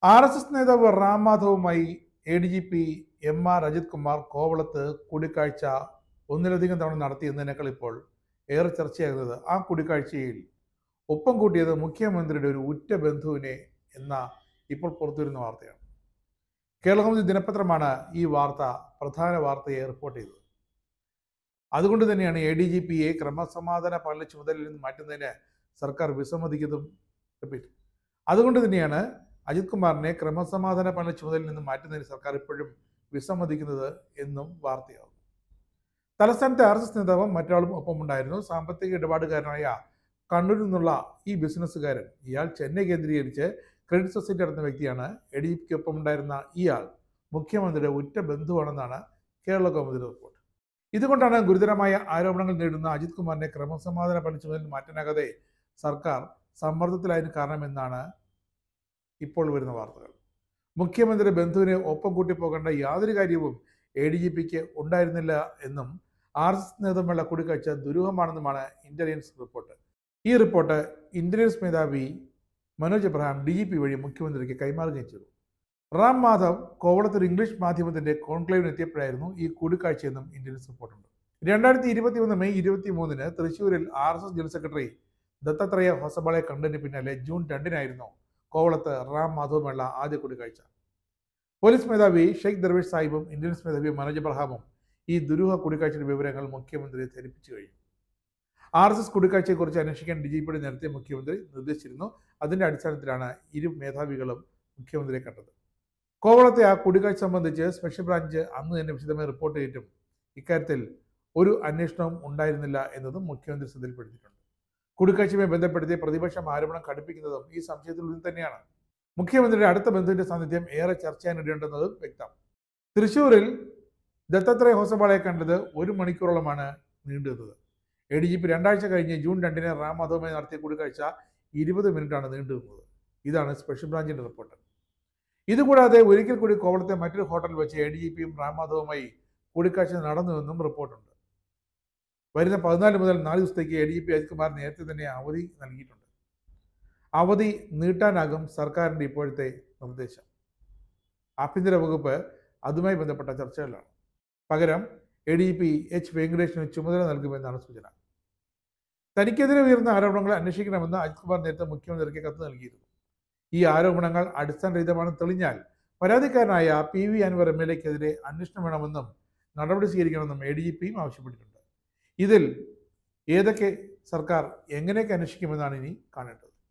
RSS നേതാവ് Ram മാധവുമായി ADGP MR Ajith Kumar കോവളത്ത് കൂടിക്കാഴ്ച ഒന്നിലധികം തവണ നടത്തിയെന്നതിനേക്കാൾ ഇപ്പോൾ ഏറെ ചർച്ചയാകുന്നത് ആ കൂടിക്കാഴ്ചയിൽ ഒപ്പം കൂട്ടിയത് മുഖ്യമന്ത്രിയുടെ ഒരു ഉറ്റ ബന്ധുവിനെ എന്ന ഇപ്പോൾ പുറത്തുവരുന്ന വാർത്തയാണ്. കേരളകൗമുദി ദിനപത്രമാണ് ഈ വാർത്ത പ്രധാന വാർത്തയെ റിപ്പോർട്ട് ചെയ്തത്. അതുകൊണ്ട് തന്നെയാണ് ADGPയെ ക്രമസമാധാന പാലന ചുമതലയിൽ നിന്ന് മാറ്റുന്നതിന് സർക്കാർ വിസമ്മതിക്കുന്നതും. അതുകൊണ്ട് തന്നെയാണ് അജിത് കുമാറിനെ ക്രമസമാധാന പാലന ചുമതലയിൽ നിന്ന് മാറ്റുന്നതിന് സർക്കാർ ഇപ്പോഴും വിസമ്മതിക്കുന്നത് എന്നും വാർത്തയാകുന്നു. തലസ്ഥാനത്തെ RSS നേതാവും മറ്റാളും ഒപ്പമുണ്ടായിരുന്നു. സാമ്പത്തിക ഇടപാടുകാരനായ കണ്ണൂരിൽ നിന്നുള്ള ഈ ബിസിനസ്സുകാരൻ, ഇയാൾ ചെന്നൈ കേന്ദ്രീകരിച്ച് ക്രെഡിറ്റ് സൊസൈറ്റി നടത്തുന്ന വ്യക്തിയാണ്. ADGPക്കൊപ്പം ഉണ്ടായിരുന്ന ഇയാൾ മുഖ്യമന്ത്രിയുടെ ഉറ്റ ബന്ധുവാണെന്നാണ് കേരള കൗമുദി റിപ്പോർട്ട്. ഇതുകൊണ്ടാണ് ഗുരുതരമായ ആരോപണങ്ങൾ നേരിടുന്ന അജിത് കുമാറിനെ ക്രമസമാധാന പാലന ചുമതലയിൽ മാറ്റാനാകാതെ സർക്കാർ സമ്മർദ്ദത്തിലായതിന് കാരണമെന്നാണ് ഇപ്പോൾ വരുന്ന വാർത്തകൾ. മുഖ്യമന്ത്രിയുടെ ബന്ധുവിനെ ഒപ്പം കൂട്ടിപ്പോകേണ്ട യാതൊരു കാര്യവും ADGPക്ക് ഉണ്ടായിരുന്നില്ല എന്നും RSS നേതാവുമായുള്ള കൂടിക്കാഴ്ച ദുരൂഹമാണെന്നുമാണ് ഇന്റലിജൻസ് റിപ്പോർട്ട്. ഈ റിപ്പോർട്ട് ഇന്റലിജൻസ് മേധാവി മനോജ് എബ്രഹാം DGP വഴി മുഖ്യമന്ത്രിക്ക് കൈമാറുകയും ചെയ്തു. റാം മാധവ് കോവളത്ത് ഒരു ഇംഗ്ലീഷ് മാധ്യമത്തിന്റെ കോൺക്ലേവിന് എത്തിയപ്പോഴായിരുന്നു ഈ കൂടിക്കാഴ്ചയെന്നും ഇന്റലിജൻസ് റിപ്പോർട്ടുണ്ട്. 2021 മെയ് 23 തൃശ്ശൂരിൽ RSS general secretary Dattatreya Hosabale കണ്ടതിന് പിന്നാലെ ജൂൺ 2 കോവളത്ത് റാം മാധവുമായുള്ള ആദ്യ കൂടിക്കാഴ്ച. പോലീസ് മേധാവി ഷെയ്ഖ് ദർവേഷ് സാഹിബും ഇന്റലിജൻസ് മേധാവി മനോജ് എബ്രഹാമും ഈ ദുരൂഹ കൂടിക്കാഴ്ചയുടെ വിവരങ്ങൾ മുഖ്യമന്ത്രിയെ ധരിപ്പിച്ചു കഴിഞ്ഞു. RSS കൂടിക്കാഴ്ചയെക്കുറിച്ച് അന്വേഷിക്കാൻ DGPയോട് നേരത്തെ മുഖ്യമന്ത്രി നിർദ്ദേശിച്ചിരുന്നു. അതിന്റെ അടിസ്ഥാനത്തിലാണ് ഇരു മേധാവികളും മുഖ്യമന്ത്രിയെ കണ്ടത്. കോവളത്തെ ആ കൂടിക്കാഴ്ച സംബന്ധിച്ച് സ്പെഷ്യൽ ബ്രാഞ്ച് അന്ന് തന്നെ വിശദമായി റിപ്പോർട്ട് ചെയ്തിട്ടും ഇക്കാര്യത്തിൽ ഒരു അന്വേഷണവും ഉണ്ടായിരുന്നില്ല എന്നതും മുഖ്യമന്ത്രി ശ്രദ്ധയിൽപ്പെടുത്തിയിട്ടുണ്ട്. കൂടിക്കാഴ്ചയുമായി ബന്ധപ്പെടുത്തി പ്രതിപക്ഷം ആരോപണം ഘടിപ്പിക്കുന്നതും ഈ സംശയത്തിൽ തന്നെയാണ്. മുഖ്യമന്ത്രിയുടെ അടുത്ത ബന്ധുവിന്റെ സാന്നിധ്യം ഏറെ ചർച്ചയാനിടേണ്ടെന്നതും വ്യക്തം. തൃശ്ശൂരിൽ ദത്താത്രേയ ഹൊസബാളയെ കണ്ടത് 1 മണിക്കൂറോളമാണ് നീണ്ടുനിന്നത്. ADGP 2 ആഴ്ച കഴിഞ്ഞ് ജൂൺ 2 റാം മാധവുമായി നടത്തിയ കൂടിക്കാഴ്ച 20 മിനിറ്റാണ് നീണ്ടുനിന്നത്. ഇതാണ് സ്പെഷ്യൽ ബ്രാഞ്ചിന്റെ റിപ്പോർട്ട്. ഇതുകൂടാതെ ഒരിക്കൽ കൂടി കോവളത്തെ മറ്റൊരു ഹോട്ടലിൽ വെച്ച് ADGPയും റാം മാധവുമായി കൂടിക്കാഴ്ച നടന്നുവെന്നും റിപ്പോർട്ടുണ്ട്. വരുന്ന 14 മുതൽ 4 ദിവസത്തേക്ക് ADGP അജിത് കുമാർ നേരത്തെ തന്നെ അവധി നൽകിയിട്ടുണ്ട്. അവധി നീട്ടാനാകും സർക്കാരിൻ്റെ ഇപ്പോഴത്തെ നിർദ്ദേശം. ആഭ്യന്തര വകുപ്പ് അതുമായി ബന്ധപ്പെട്ട ചർച്ചകളിലാണ്. പകരം ADGP H വെങ്കടേഷിന് ചുമതല നൽകുമെന്നാണ് സൂചന. തനിക്കെതിരെ ഉയർന്ന ആരോപണങ്ങൾ അന്വേഷിക്കണമെന്ന് അജിത് കുമാർ നേരത്തെ മുഖ്യമന്ത്രിക്ക് കത്ത് നൽകിയിരുന്നു. ഈ ആരോപണങ്ങൾ അടിസ്ഥാനരഹിതമാണെന്ന് തെളിഞ്ഞാൽ പരാതിക്കാരനായ PV അൻവർ MLAക്കെതിരെ അന്വേഷണം വേണമെന്നും നടപടി സ്വീകരിക്കണമെന്നും ADGPയും ആവശ്യപ്പെട്ടിട്ടുണ്ട്. ഇതിൽ ഏതൊക്കെ സർക്കാർ എങ്ങനെയൊക്കെ അന്വേഷിക്കുമെന്നാണ് ഇനി കാണേണ്ടത്.